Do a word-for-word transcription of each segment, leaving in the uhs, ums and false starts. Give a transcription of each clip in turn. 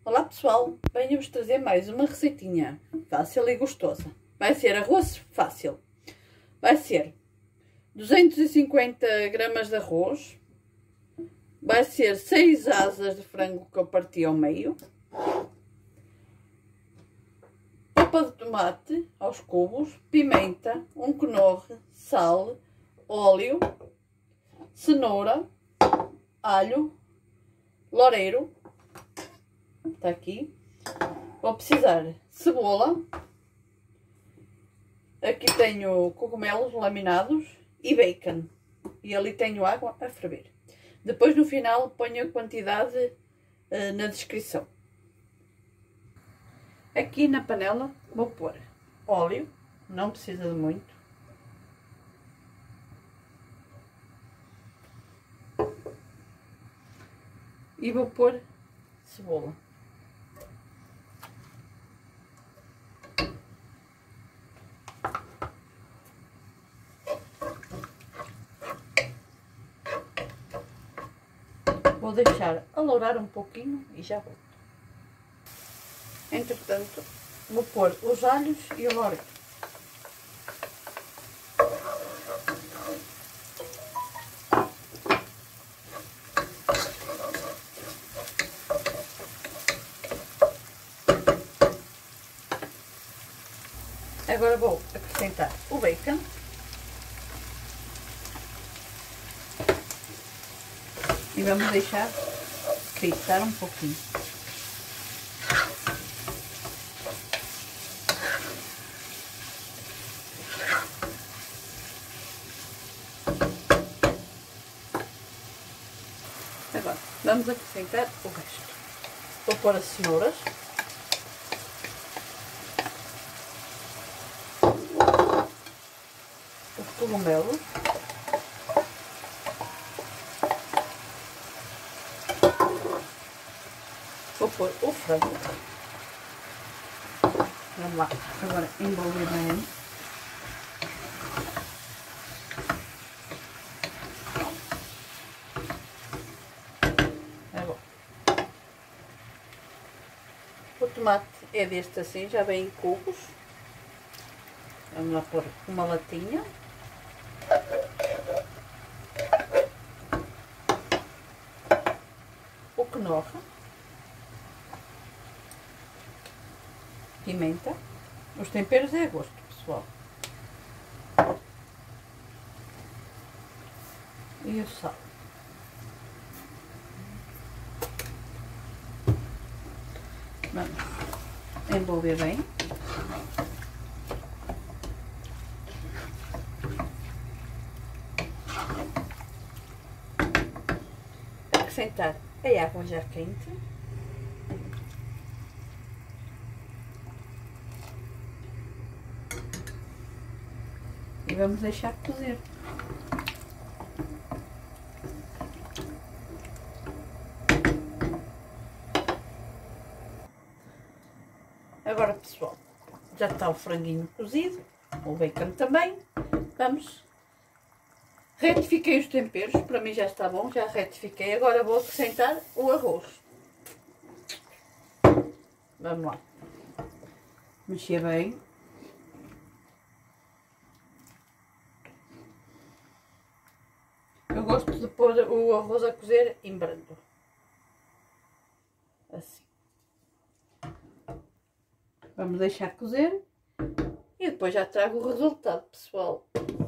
Olá pessoal, venho-vos trazer mais uma receitinha fácil e gostosa. Vai ser arroz fácil. Vai ser duzentos e cinquenta gramas de arroz. Vai ser seis asas de frango que eu parti ao meio. Polpa de tomate aos cubos, pimenta, um quenorre, sal, óleo, cenoura, alho, loureiro. Está aqui. Vou precisar de cebola. Aqui tenho cogumelos laminados e bacon. E ali tenho água a ferver. Depois no final ponho a quantidade uh, na descrição. Aqui na panela vou pôr óleo. Não precisa de muito. E vou pôr cebola. Vou deixar alourar um pouquinho e já volto. Entretanto, vou pôr os alhos e o loureiro. Agora vou acrescentar o bacon. E vamos deixar fritar um pouquinho. Agora vamos acrescentar o resto. Vou pôr as cenouras. Os cogumelos. Vou pôr o frango. Vamos lá, agora envolver bem. É bom. O tomate é deste assim, já vem em cubos. Vamos lá pôr uma latinha. O quenorre. Pimenta. Os temperos é a gosto, pessoal. E o sal. Vamos envolver bem. Acrescentar a água já quente. E vamos deixar cozer. Agora, pessoal, já está o franguinho cozido, o bacon também. Vamos. Retifiquei os temperos, para mim já está bom, já retifiquei. Agora vou acrescentar o arroz. Vamos lá. Mexer bem. Eu gosto de pôr o arroz a cozer em brando. Assim. Vamos deixar cozer. E depois já trago o resultado, pessoal.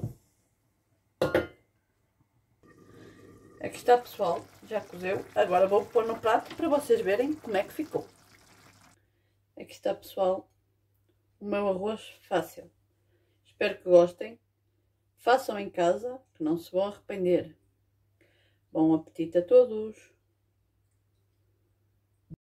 Aqui está, pessoal. Já cozeu. Agora vou pôr no prato para vocês verem como é que ficou. Aqui está, pessoal. O meu arroz fácil. Espero que gostem. Façam em casa, que não se vão arrepender. Bom apetite a todos!